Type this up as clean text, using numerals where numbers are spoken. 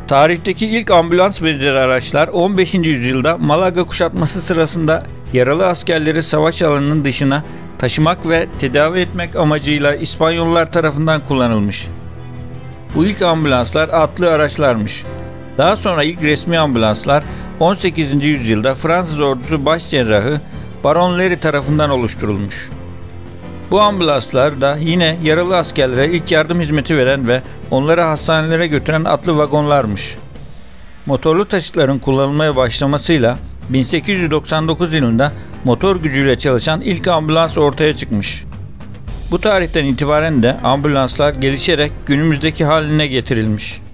Tarihteki ilk ambulans benzeri araçlar 15. yüzyılda Malaga kuşatması sırasında yaralı askerleri savaş alanının dışına taşımak ve tedavi etmek amacıyla İspanyollar tarafından kullanılmış. Bu ilk ambulanslar atlı araçlarmış. Daha sonra ilk resmi ambulanslar 18. yüzyılda Fransız ordusu başcerrahı Baron Lery tarafından oluşturulmuş. Bu ambulanslar da yine yaralı askerlere ilk yardım hizmeti veren ve onları hastanelere götüren atlı vagonlarmış. Motorlu taşıtların kullanılmaya başlamasıyla 1899 yılında motor gücüyle çalışan ilk ambulans ortaya çıkmış. Bu tarihten itibaren de ambulanslar gelişerek günümüzdeki haline getirilmiş.